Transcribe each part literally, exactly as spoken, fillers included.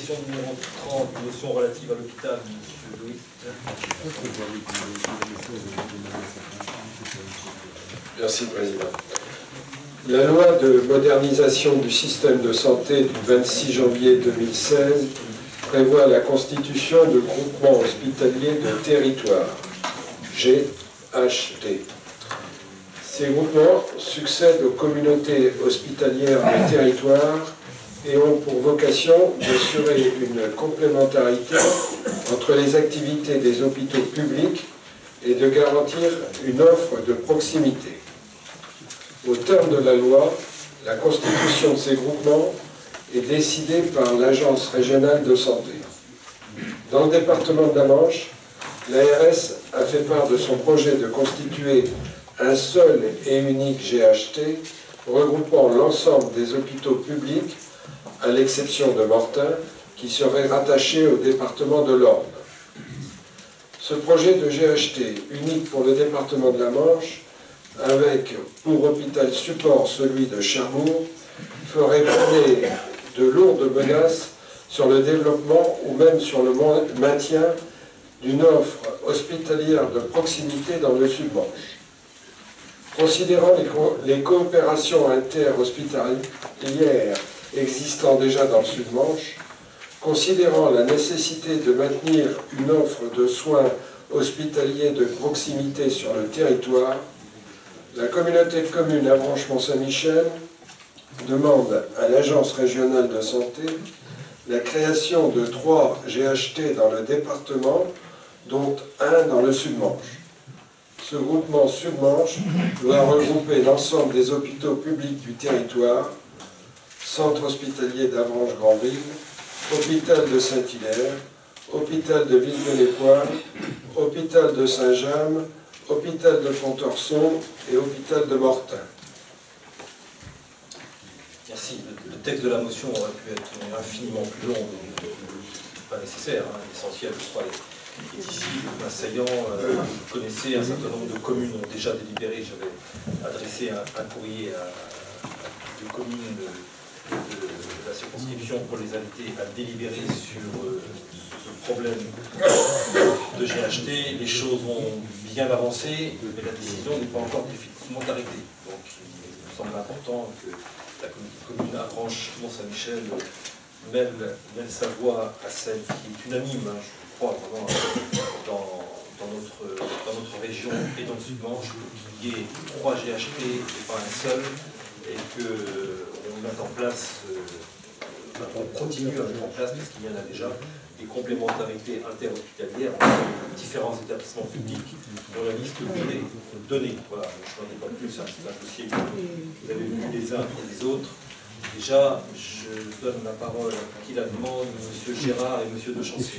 question numéro trente, motion relative à l'hôpital, M. Louis. Merci, Président. La loi de modernisation du système de santé du vingt-six janvier deux mille seize prévoit la constitution de groupements hospitaliers de territoire, G H T. Ces groupements succèdent aux communautés hospitalières de territoire et ont pour vocation d'assurer une complémentarité entre les activités des hôpitaux publics et de garantir une offre de proximité. Au terme de la loi, la constitution de ces groupements est décidée par l'Agence régionale de santé. Dans le département de la Manche, l'A R S a fait part de son projet de constituer un seul et unique G H T regroupant l'ensemble des hôpitaux publics, à l'exception de Mortain, qui serait rattaché au département de l'Orne. Ce projet de G H T, unique pour le département de la Manche, avec pour hôpital support celui de Cherbourg, ferait planer de lourdes menaces sur le développement ou même sur le maintien d'une offre hospitalière de proximité dans le Sud-Manche. Considérant les, co les coopérations interhospitalières existant déjà dans le Sud-Manche, considérant la nécessité de maintenir une offre de soins hospitaliers de proximité sur le territoire, la communauté de communes Avranches-Mont-Saint-Michel demande à l'Agence régionale de santé la création de trois G H T dans le département, dont un dans le Sud-Manche. Ce groupement Sud-Manche doit regrouper l'ensemble des hôpitaux publics du territoire, centre hospitalier d'Avranches-Granville, hôpital de Saint-Hilaire, hôpital de Villejuif-les-Poils, hôpital de Saint-James, hôpital de Pontorson et hôpital de Mortain. Merci. Le texte de la motion aurait pu être infiniment plus long, mais pas nécessaire. Hein. L'essentiel, je crois, est ici. Assaillant, euh, vous connaissez, un certain nombre de communes ont déjà délibéré. J'avais adressé un, un courrier à, à deux communes de, de, de la circonscription pour les inviter à délibérer sur euh, le problème de G H T. Les choses ont bien avancé, mais la décision n'est pas encore définitivement arrêtée. Donc il me semble important que la commune Avranches-Mont-Saint-Michel mêle, mêle sa voix à celle qui est unanime, hein, je crois, vraiment, dans, dans, notre, dans notre région et dans le Sud-Manche, qu'il y ait trois G H T et pas un seul, et qu'on mette en place, euh, on continue à mettre en place, parce qu'il y en a déjà, des complémentarités interhospitalières entre différents établissements publics dont la liste vous est donnée. Voilà, je n'en ai pas plus, hein, c'est un dossier que vous avez vu les uns et les autres. Déjà, je donne la parole à qui la demande, M. Gérard et M. De Chancey.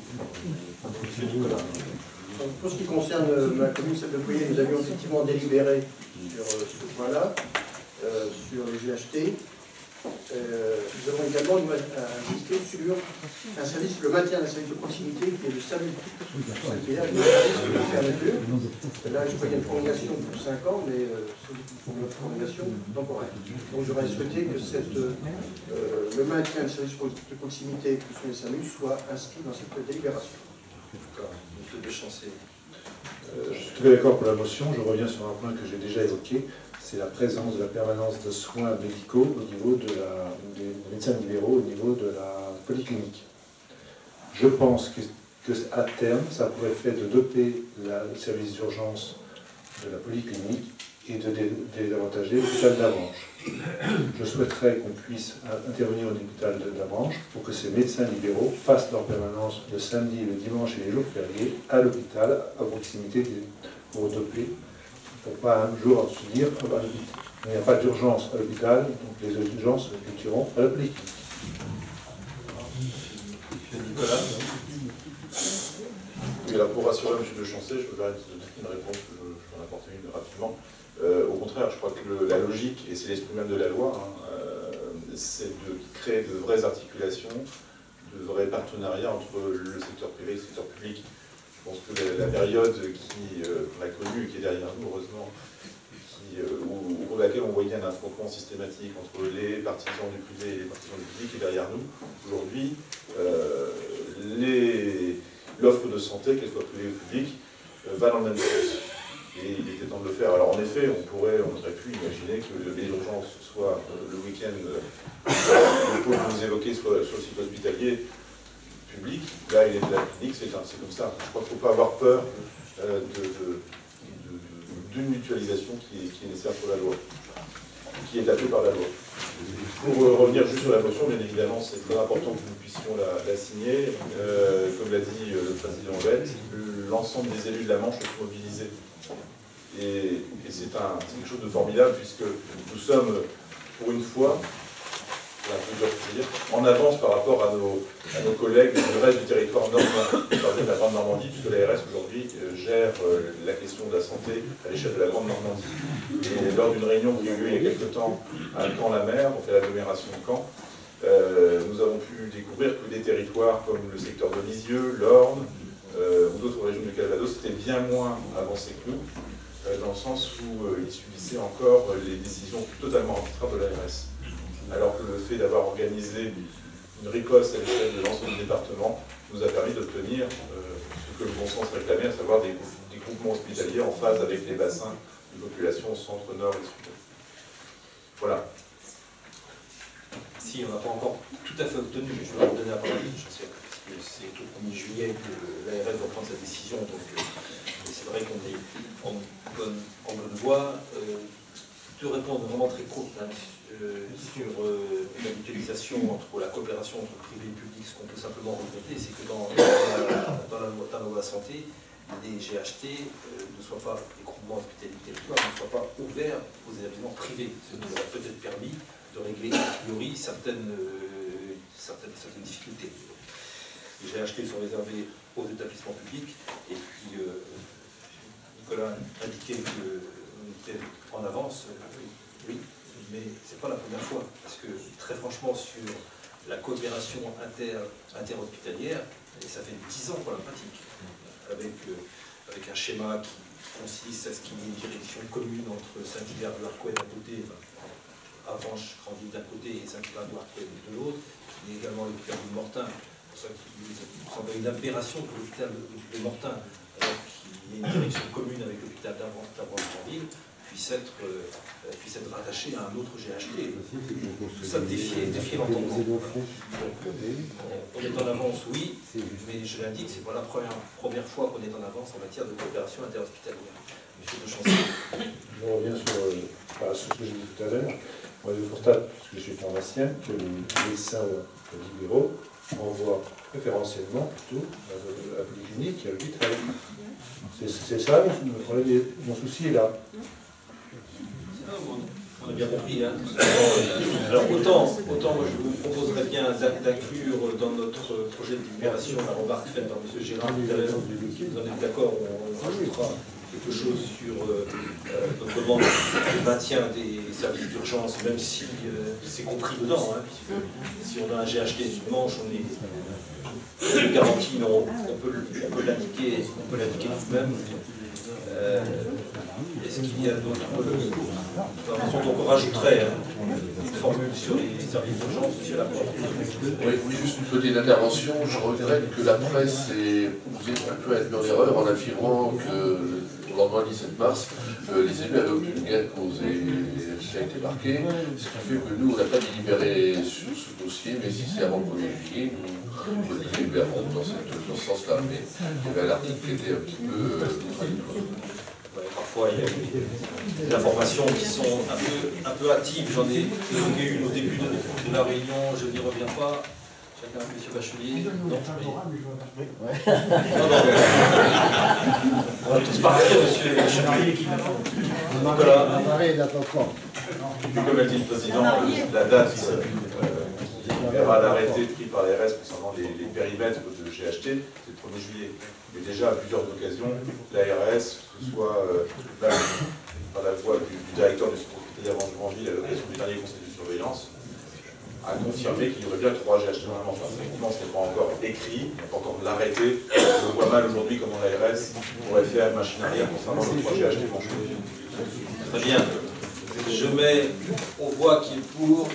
M. Nicolas. Donc, pour ce qui concerne ma commune, celle de Pouillet, nous avions effectivement délibéré sur euh, ce point-là, euh, sur les G H T. Euh, nous avons également nous, insisté sur un service, le maintien d'un service de proximité qui est le SAMU. Qui est là, le service de fermeture. Là, je crois qu'il y a une prolongation pour cinq ans, mais euh, c'est une prolongation temporaire. Donc j'aurais souhaité que cette, euh, le maintien d'un service de proximité que sont les SAMU soit inscrit dans cette délibération. D'accord. M. De Chancey. Euh, je suis tout à fait d'accord pour la motion. Je reviens sur un point que j'ai déjà évoqué. C'est la présence de la permanence de soins médicaux au niveau de la, des médecins libéraux, au niveau de la polyclinique. Je pense que, que à terme, ça pourrait faire de doter la, le service d'urgence de la polyclinique et de désavantager l'hôpital d'Avranches. Je souhaiterais qu'on puisse intervenir au hôpital d'Avranches pour que ces médecins libéraux fassent leur permanence le samedi, le dimanche et les jours fériés à l'hôpital, à proximité des, pour doper. Pour pas un jour se dire oh ben, il n'y a pas d'urgence à l'hôpital, donc les urgences se situeront à la polyclinique. Nicolas. Oui, alors pour rassurer M. De Chancey, je peux permettre de donner une réponse, je, je vais en apporter une rapidement. Euh, au contraire, je crois que le, la logique, et c'est l'esprit même de la loi, hein, euh, c'est de créer de vraies articulations, de vrais partenariats entre le secteur privé et le secteur public. pense que la, la période qui, euh, qu'on a connue et qui est derrière nous, heureusement, qui, euh, au, au cours de laquelle on voyait un affrontement systématique entre les partisans du privé et les partisans du public est derrière nous. Aujourd'hui, euh, l'offre de santé, qu'elle soit privée ou publique, euh, va dans le même sens. Et il était temps de le faire. Alors en effet, on pourrait, on aurait pu imaginer que les urgences soient euh, le week-end, euh, le pôle que vous évoquez soit sur le site hospitalier public. Là, il est de la clinique, c'est comme ça. Je crois qu'il ne faut pas avoir peur euh, d'une mutualisation qui est, qui est nécessaire pour la loi, qui est appelée par la loi. Pour euh, revenir juste sur la motion, bien évidemment, c'est très important que nous puissions la, la signer. Euh, comme l'a dit euh, le président Vette, l'ensemble des élus de la Manche sont mobilisés. Et, et c'est quelque chose de formidable puisque nous sommes, pour une fois, en avance par rapport à nos, à nos collègues du reste du territoire normand, de la Grande Normandie, puisque l'A R S aujourd'hui euh, gère euh, la question de la santé à l'échelle de la Grande Normandie. Et lors d'une réunion qui a eu lieu il y a quelques temps à Caen-la-Mer, on fait l'agglomération de Caen, euh, nous avons pu découvrir que des territoires comme le secteur de Lisieux, l'Orne euh, ou d'autres régions du Calvados étaient bien moins avancés que nous, euh, dans le sens où euh, ils subissaient encore les décisions totalement arbitraires de l'A R S. Alors que le fait d'avoir organisé une riposte à l'échelle de l'ensemble du département nous a permis d'obtenir euh, ce que le bon sens réclamait, à savoir des, des groupements hospitaliers en phase avec les bassins de population au centre, nord et sud. Voilà. Si on n'a pas encore tout à fait obtenu, mais je vais vous donner la parole, je sais que c'est au premier juillet que l'A R S va prendre sa décision, donc euh, c'est vrai qu'on est en bonne, en bonne voie. Euh, de répondre vraiment très court hein, euh, sur euh, la mutualisation entre la coopération entre privé et public, ce qu'on peut simplement regretter, c'est que dans, dans, la, dans, la, dans la loi santé, les G H T euh, ne soient pas, les groupements hospitaliers du territoire ne soient pas ouverts aux établissements privés, ce qui aurait peut-être permis de régler a priori certaines, euh, certaines, certaines difficultés. Les G H T sont réservés aux établissements publics, et puis euh, Nicolas indiquait que en avance, euh, oui, mais c'est pas la première fois, parce que très franchement, sur la coopération inter, interhospitalière, et ça fait dix ans qu'on la pratique, avec, euh, avec un schéma qui consiste à ce qu'il y ait une direction commune entre Saint-Hilaire-du-Harcouët d'un côté, enfin, Avanches, Grandville d'un côté, et Saint-Hilaire-du-Harcouët de l'autre. Il y a également l'hôpital de Mortain, pour ça qu'il me semble une aberration que l'hôpital de Mortain, alors qu'il y ait une direction commune avec l'hôpital d'Avanches-Grandville, puisse être, euh, puisse être rattaché à un autre G H T. Ça défiait, défiait l'entendement. Donc, on est en avance, oui, mais je l'indique, c'est pas la première, première fois qu'on est en avance en matière de coopération interhospitalière. Monsieur de Chancy. Je reviens sur, euh, sur ce que j'ai dit tout à l'heure. Moi, je constate, parce que je suis pharmacien, que les médecins libéraux envoient préférentiellement plutôt à la polyclinique et à l'hôpital. C'est ça, mon souci est là. On a bien compris. Hein. Alors autant, autant moi je vous proposerais bien d'inclure dans notre projet de libération la remarque faite par M. Gérard tout à l'heure. Vous en êtes d'accord, on rajoutera quelque chose sur euh, notre demande de maintien des services d'urgence, même si euh, c'est compris dedans. Hein, si on a un G H T du Manche, on est garanti, mais on, on peut, on peut l'indiquer, on peut l'indiquer nous-mêmes. Euh, Est-ce qu'il y a d'autres donc on rajouterait hein, une formule sur les services d'urgence, monsieur Laporte. Oui, oui, juste une petite intervention. Je regrette que la presse ait poussé un peu à être en erreur en affirmant que au lendemain du dix-sept mars, euh, les élus avaient aucune gain de cause et ça a été marqué. Ce qui fait que nous, on n'a pas délibéré sur ce dossier, mais si c'est avant le premier juillet, nous, nous délibérons dans, cette, dans ce sens-là. Mais il y avait un article qui était un petit peu euh, contradictoire. Ouais, parfois, il y a des, des informations qui sont un peu, un peu hâtives. J'en ai évoqué une au début de, de la réunion, je n'y reviens pas. Chacun, M. Bachelier. Non, mais... non, non. On va tous parler, M. Bachelier. Nicolas. Comme l'a dit le président, la date qui s'appuie verra l'arrêté pris par l'A R S concernant les, les périmètres de G H T, c'est le premier juillet. Mais déjà, à plusieurs occasions, l'A R S, que ce soit euh, par la voix du, du directeur du centre hospitalier Avanches-Grandville à l'occasion du dernier conseil de surveillance, a confirmé qu'il y aurait bien trois G H T dans la Manche. Effectivement, ce n'est pas encore écrit, il n'y a pas encore l'arrêté je vois mal aujourd'hui comment la R S pourrait faire une machine arrière concernant le projet H T Manchot. Très bien. Je mets aux voix qui est pour,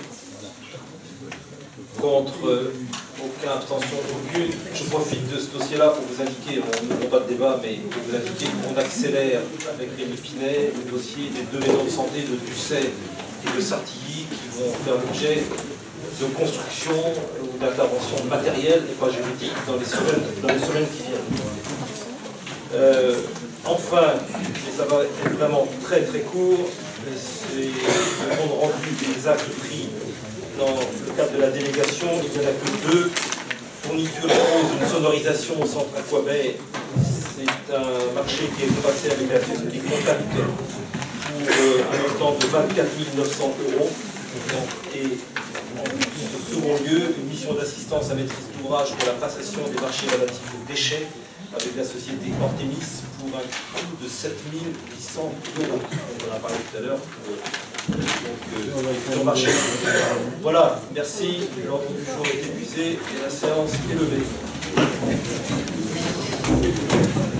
contre, aucun, abstention aucune. Je profite de ce dossier-là pour vous indiquer, on n'ouvre pas de débat, mais pour vous indiquer qu'on accélère avec Rémi Pinet le dossier des deux maisons de santé de Ducet et de Sartilly qui vont faire l'objet de construction ou d'intervention matérielle et pas juridique dans les semaines, dans les semaines qui viennent. Euh, enfin, et ça va être vraiment très très court, c'est le compte rendu des actes pris dans le cadre de la délégation. Il n'y en a que deux. Fourniture d'une sonorisation au centre Aquabay. C'est un marché qui est passé avec la société Contact pour euh, un montant de vingt-quatre mille neuf cents euros. Et en second lieu, une mission d'assistance à maîtrise d'ouvrage pour la passation des marchés relatifs aux déchets avec la société Ortemis pour un coût de sept mille huit cents euros. On en a parlé tout à l'heure pour euh, le marché. Voilà, merci. L'ordre du jour est épuisé et la séance est levée.